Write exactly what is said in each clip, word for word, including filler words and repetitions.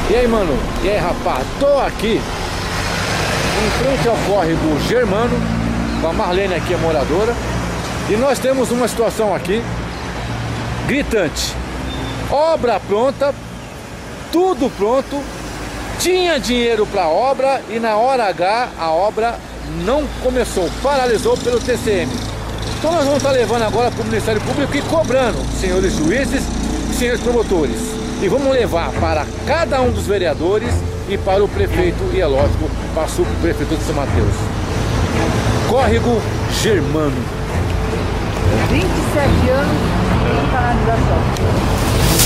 E aí, mano? E aí, rapaz? Tô aqui em frente ao córrego Germano, com a Marlene aqui, a moradora. E nós temos uma situação aqui gritante. Obra pronta, tudo pronto, tinha dinheiro para obra e na hora H a obra não começou, paralisou pelo T C M. Então nós vamos estar levando agora para o Ministério Público e cobrando, senhores juízes e senhores promotores. E vamos levar para cada um dos vereadores e para o prefeito, e é lógico, para a subprefeitura de São Mateus. Córrego Germano. vinte e sete anos de paralisação.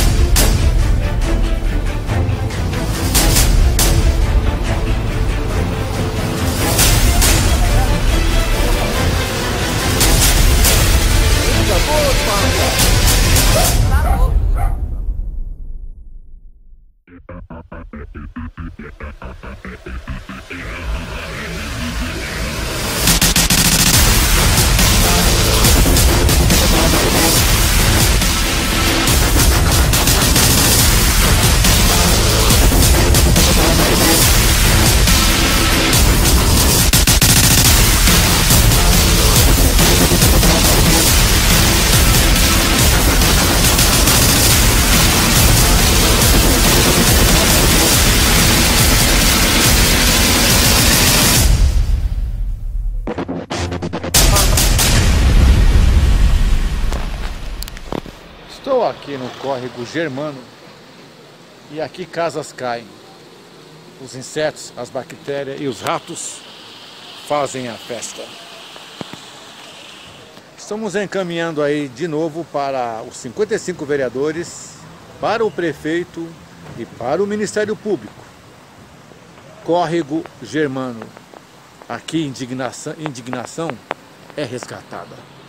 Estou aqui no córrego Germano e aqui casas caem. Os insetos, as bactérias e os ratos fazem a festa. Estamos encaminhando aí de novo para os cinquenta e cinco vereadores, para o prefeito e para o Ministério Público. Córrego Germano. Aqui indignação, indignação é resgatada.